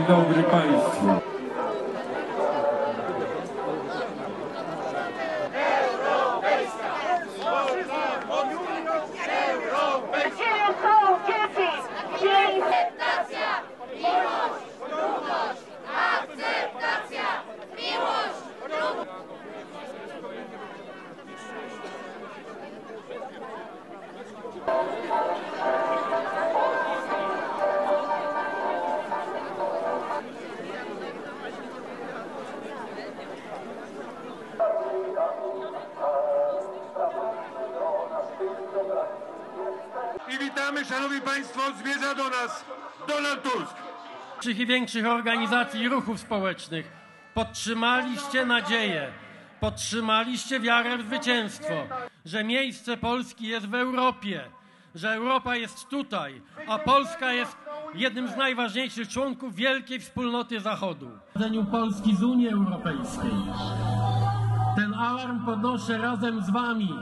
Dzień dobry Państwu. I witamy, szanowni państwo, zmierza do nas Donald Tusk. I większych organizacji i ruchów społecznych podtrzymaliście nadzieję, podtrzymaliście wiarę w zwycięstwo, że miejsce Polski jest w Europie, że Europa jest tutaj, a Polska jest jednym z najważniejszych członków wielkiej wspólnoty Zachodu. W wchodzeniu Polski z Unii Europejskiej ten alarm podnoszę razem z wami.